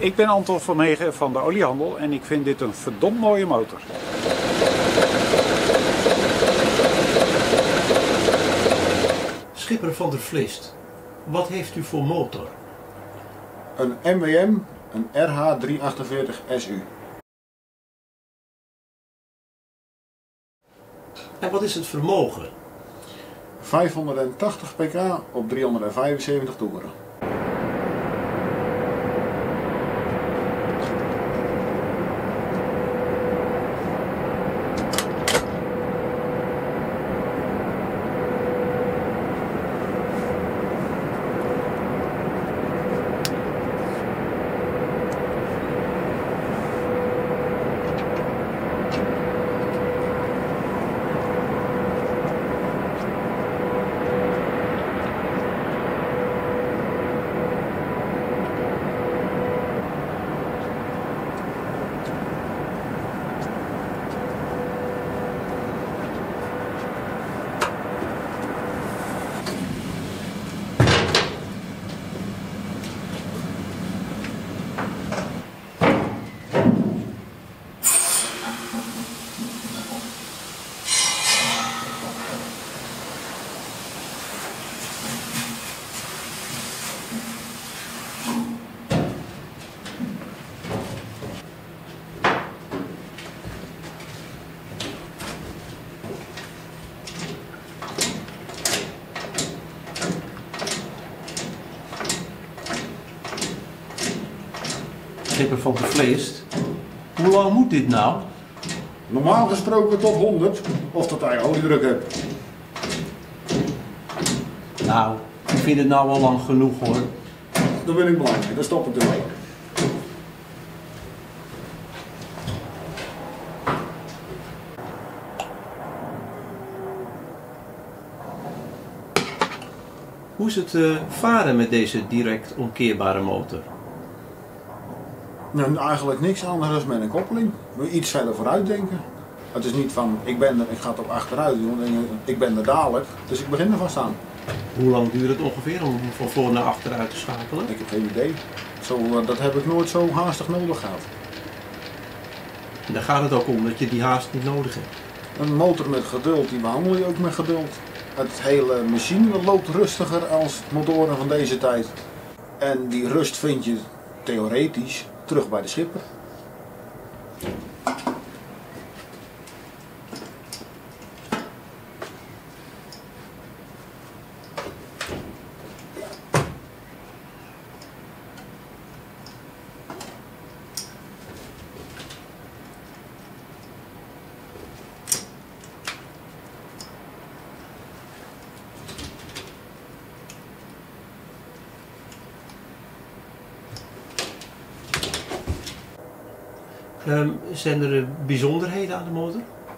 Ik ben Anton Vermegen van de Oliehandel en ik vind dit een verdomd mooie motor. Schipper van der Vleest, wat heeft u voor motor? Een MWM, een RH348 SU. En wat is het vermogen? 580 pk op 375 toeren. Schipper van der Vleest, hoe lang moet dit nou? Normaal gesproken tot 100, of tot hij oliedruk hebt. Nou, ik vind het nou al lang genoeg hoor. Daar ben ik blij mee, daar stop ik ermee. Hoe is het varen met deze direct omkeerbare motor? Nou, eigenlijk niks anders dan met een koppeling. Moet je iets verder vooruit denken. Het is niet van, ik ben er, ik ga het op achteruit doen, ik ben er dadelijk, dus ik begin er vast aan. Hoe lang duurt het ongeveer om van voor naar achteruit te schakelen? Ik heb geen idee. Dat heb ik nooit zo haastig nodig gehad. En daar gaat het ook om, dat je die haast niet nodig hebt. Een motor met geduld, die behandel je ook met geduld. Het hele machine loopt rustiger als motoren van deze tijd. En die rust vind je theoretisch terug bij de schipper. Zijn er bijzonderheden aan de motor?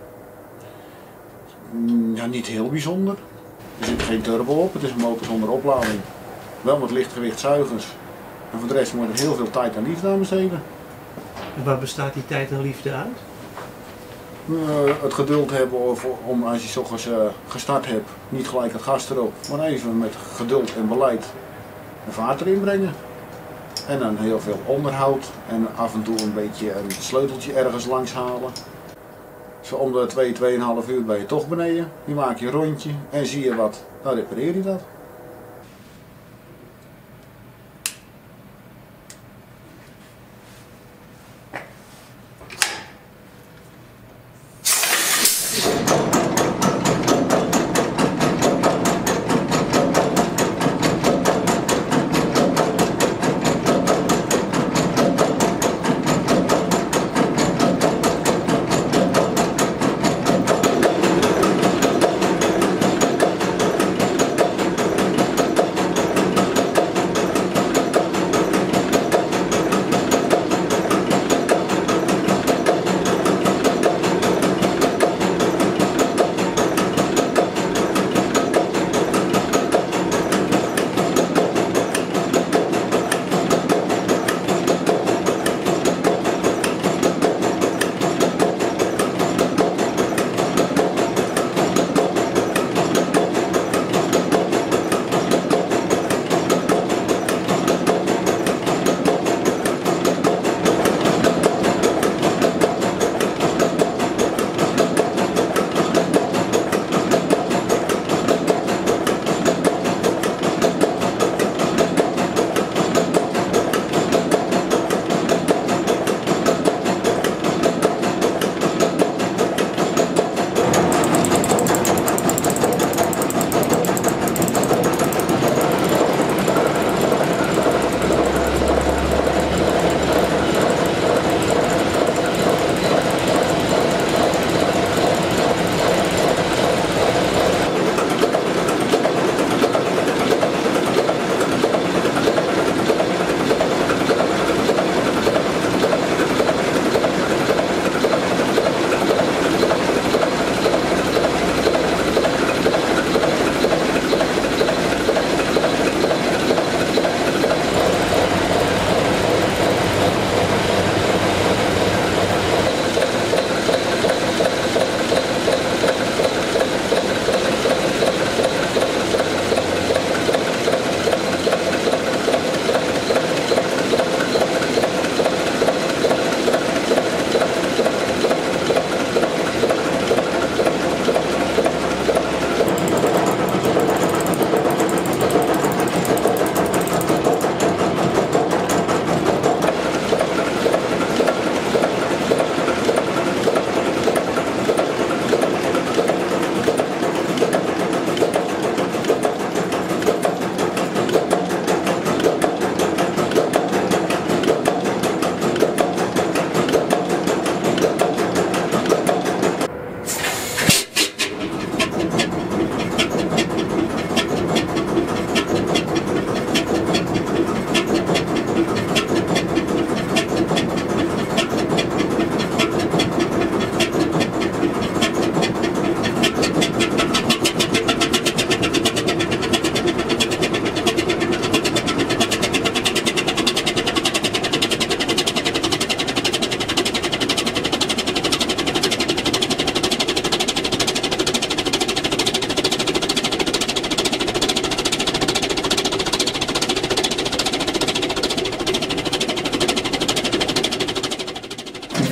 Ja, niet heel bijzonder. Er zit geen turbo op, het is een motor zonder oplading. Wel met lichtgewicht zuigers. En voor de rest moet er heel veel tijd en liefde aan besteden. En waar bestaat die tijd en liefde uit? Het geduld hebben om als je 's ochtends gestart hebt, niet gelijk het gas erop, maar even met geduld en beleid een vaart erin brengen. En dan heel veel onderhoud en af en toe een beetje een sleuteltje ergens langs halen. Zo om de 2,5 uur ben je toch beneden. Je maakt je rondje en zie je wat, dan repareer je dat.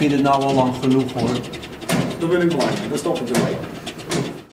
vind het nou al lang genoeg hoor. Daar ben ik blij mee, dat stop ik ermee.